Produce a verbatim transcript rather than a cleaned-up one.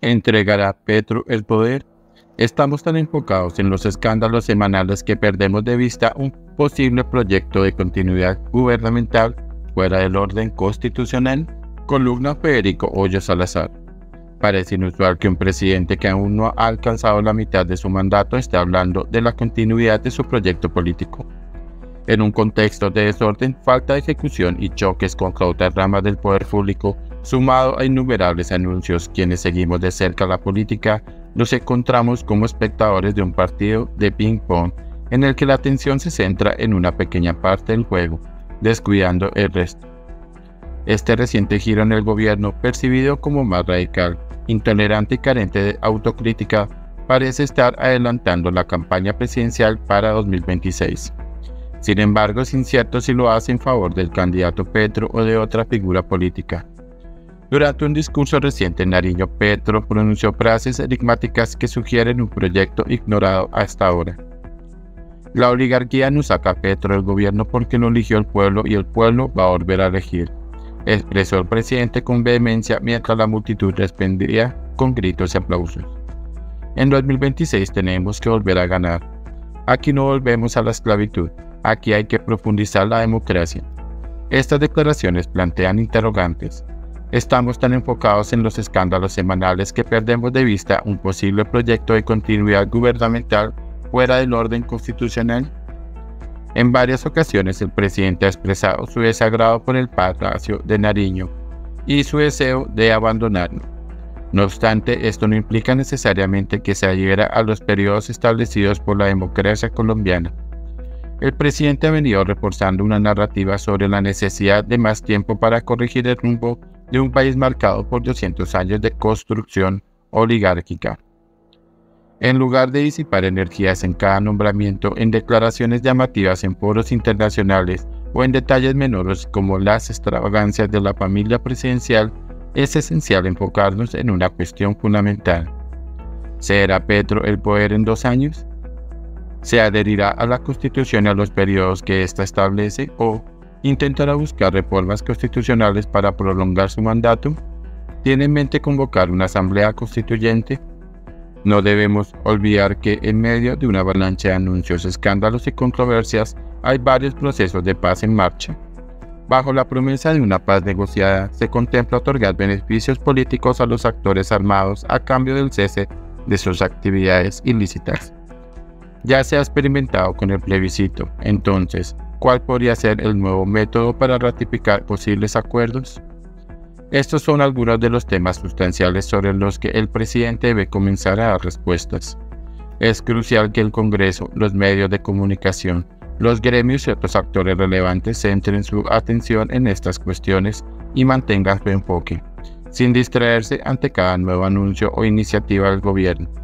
¿Entregará Petro el poder? Estamos tan enfocados en los escándalos semanales que perdemos de vista un posible proyecto de continuidad gubernamental fuera del orden constitucional. Columna Federico Hoyo Salazar. Parece inusual que un presidente que aún no ha alcanzado la mitad de su mandato esté hablando de la continuidad de su proyecto político. En un contexto de desorden, falta de ejecución y choques contra otras ramas del poder público, sumado a innumerables anuncios, quienes seguimos de cerca la política, nos encontramos como espectadores de un partido de ping-pong en el que la atención se centra en una pequeña parte del juego, descuidando el resto. Este reciente giro en el gobierno, percibido como más radical, intolerante y carente de autocrítica, parece estar adelantando la campaña presidencial para dos mil veintiséis. Sin embargo, es incierto si lo hace en favor del candidato Petro o de otra figura política. Durante un discurso reciente en Nariño, Petro pronunció frases enigmáticas que sugieren un proyecto ignorado hasta ahora. La oligarquía no saca a Petro del gobierno porque lo eligió el pueblo y el pueblo va a volver a elegir, expresó el presidente con vehemencia mientras la multitud respondía con gritos y aplausos. En dos mil veintiséis tenemos que volver a ganar. Aquí no volvemos a la esclavitud. Aquí hay que profundizar la democracia. Estas declaraciones plantean interrogantes. Estamos tan enfocados en los escándalos semanales que perdemos de vista un posible proyecto de continuidad gubernamental fuera del orden constitucional. En varias ocasiones el presidente ha expresado su desagrado por el Palacio de Nariño y su deseo de abandonarlo. No obstante, esto no implica necesariamente que se adhiera a los periodos establecidos por la democracia colombiana. El presidente ha venido reforzando una narrativa sobre la necesidad de más tiempo para corregir el rumbo de un país marcado por doscientos años de construcción oligárquica. En lugar de disipar energías en cada nombramiento, en declaraciones llamativas en foros internacionales o en detalles menores como las extravagancias de la familia presidencial, es esencial enfocarnos en una cuestión fundamental. ¿Cederá Petro el poder en dos años? ¿Se adherirá a la Constitución y a los periodos que ésta establece o intentará buscar reformas constitucionales para prolongar su mandato? ¿Tiene en mente convocar una asamblea constituyente? No debemos olvidar que en medio de una avalancha de anuncios, escándalos y controversias hay varios procesos de paz en marcha. Bajo la promesa de una paz negociada, se contempla otorgar beneficios políticos a los actores armados a cambio del cese de sus actividades ilícitas. Ya se ha experimentado con el plebiscito, entonces, ¿cuál podría ser el nuevo método para ratificar posibles acuerdos? Estos son algunos de los temas sustanciales sobre los que el presidente debe comenzar a dar respuestas. Es crucial que el Congreso, los medios de comunicación, los gremios y otros actores relevantes centren su atención en estas cuestiones y mantengan su enfoque, sin distraerse ante cada nuevo anuncio o iniciativa del gobierno.